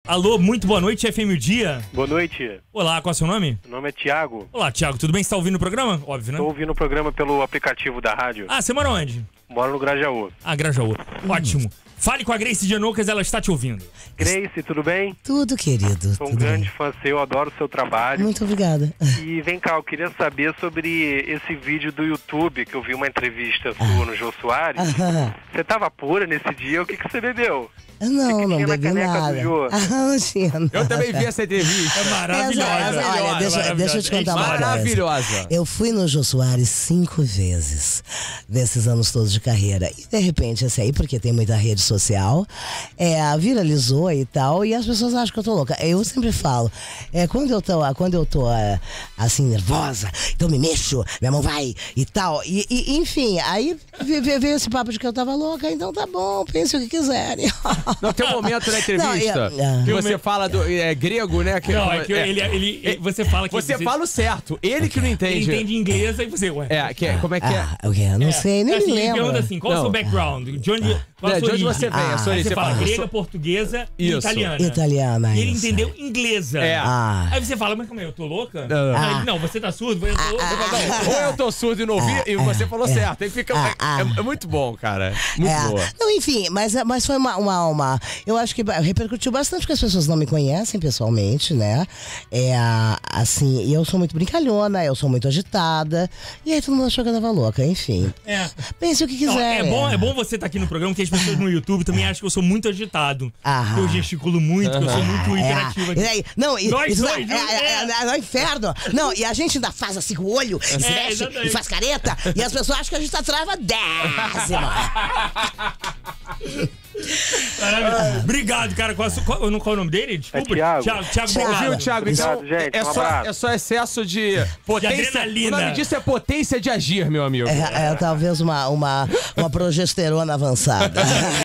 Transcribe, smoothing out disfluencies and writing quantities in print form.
Alô, muito boa noite, FM O Dia. Boa noite. Olá, qual é o seu nome? Meu nome é Thiago. Olá, Thiago, tudo bem? Você tá ouvindo o programa? Óbvio, né? Tô ouvindo o programa pelo aplicativo da rádio. Ah, você mora onde? Moro no Grajaú. Ah, Grajaú. Ótimo. Fale com a Grace Janoucas, ela está te ouvindo. Grace, tudo bem? Tudo, querido. Sou um tudo grande bem. fã seu, adoro o seu trabalho. Muito obrigada. E vem cá, eu queria saber sobre esse vídeo do YouTube, que eu vi uma entrevista sua no Jô Soares. Você tava pura nesse dia, o que você bebeu? Não, não tinha na bebi caneca nada. do Jô? Não tinha, não. Eu também vi essa entrevista. É maravilhosa. Olha, deixa eu te contar uma coisa. Maravilhosa. Eu fui no Jô Soares 5 vezes desses anos todos de carreira. E de repente, esse aí, porque tem muita rede social, viralizou e tal, e as pessoas acham que eu tô louca. Eu sempre falo, quando eu tô assim, nervosa, então me mexo, minha mão vai e tal. E enfim, aí veio esse papo de que eu tava louca, então tá bom, pense o que quiserem. Não, tem um momento na entrevista que você fala do grego, né? Que, Não, é que você fala que... Você fala o certo, ele que não entende. Ele entende inglês, aí você... Ué. Como é que é? O quê? Não sei, nem assim, me ele lembro. pergunta assim, qual é o seu background? De onde você vem? Aí você fala fala, grega, portuguesa e Isso. italiana. Italiana, E ele isso. entendeu inglesa. Aí você fala, mas como é? Eu tô louca? Aí ele, não, você tá surdo? Eu tô louca. Ou eu tô surdo e não ouvi, e você falou certo. Aí fica. É muito bom, cara. Muito boa. Não, enfim, mas foi uma. Eu acho que repercutiu bastante, porque as pessoas não me conhecem pessoalmente, né? Assim, e eu sou muito brincalhona, eu sou muito agitada. E aí todo mundo achou que eu tava louca, enfim. Pense o que quiser. É bom você estar aqui no programa, porque as pessoas no YouTube também acham que eu sou muito agitado. Que eu gesticulo muito, que eu sou muito hiperativo aqui. E aí, não, Nós isso dois, é inferno. Não, e a gente ainda faz assim com o olho, e se mexe, e faz careta, e as pessoas acham que a gente tá travadésima. Obrigado, cara. Qual é o nome dele? Desculpa. Thiago. Thiago, Viu, Thiago? Então, Obrigado, gente. Um é abraço. só excesso de potência. adrenalina. O nome disso é potência de agir, meu amigo. Talvez uma progesterona avançada.